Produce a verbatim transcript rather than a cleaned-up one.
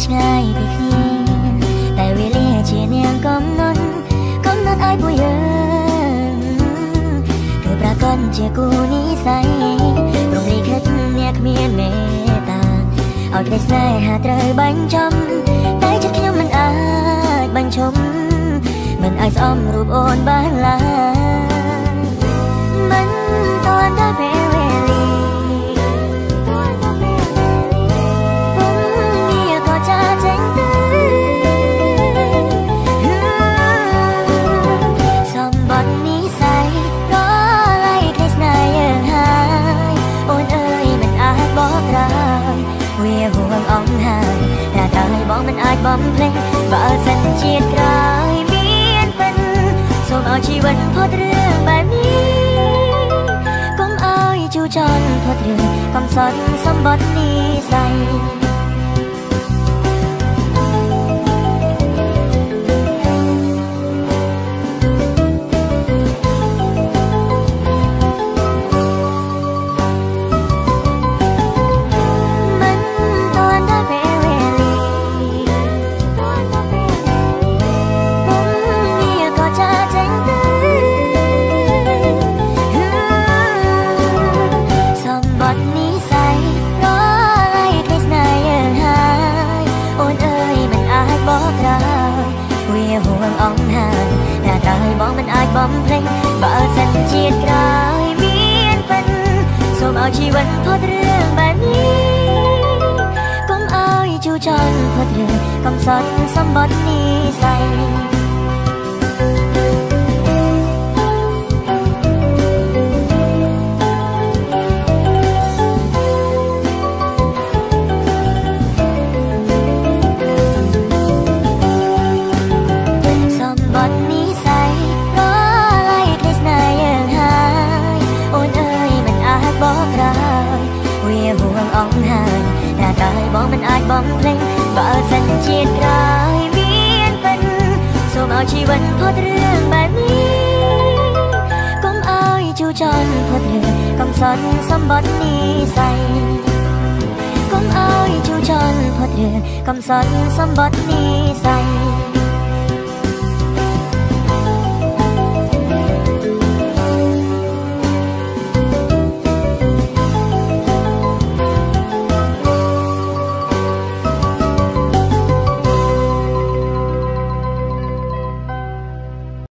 ឆ្ងាយពីគ្នាតែវេលាជានាងកំណត់កំណត់ឲ្យពួកយើងគឺប្រកបជាគូនិស័យរំលីខិតអ្នកគ្មានមេត្តាឲ្យតែស្នេហាត្រូវបាញ់ចំតែចិត្តខ្ញុំមិនអាចបាញ់ឈប់មិនអាចស្អមរូបអូនបានឡើយមិនទាន់ដល់ពេលវេលាវាហួងអងហើយតែតើបងមិនអាចបំភ្លេចបើសិនជាតិក្រោយមានពិនសូមឲ្យជីវិតផុតរឿងបែបនេះកុំឲ្យជូរចត់ផុតរឿងកំសត់សម្បត្តិនិស័យអងហើយតែតើបងមិនអាចបំភ្លេចបើសិនជាតិក្រោយមានពិនសូមឲ្យជីវិតផុតរឿងបែបនេះកុំឲ្យជូរចត់ផុតរឿងកំសត់សម្បត្តិនិស័យវាហួងអងហើយតែតើបងមិនអាចបំភ្លេចបើសិនជាតិក្រោយមានពិនសូមឲ្យជីវិតផុតរឿងបែបនេះកុំឲ្យជូរចត់ផុតរឿងកំសត់សម្បត្តិនិស័យកុំឲ្យជូរចត់ផុតរឿងកំសត់សម្បត្តិនិស័យ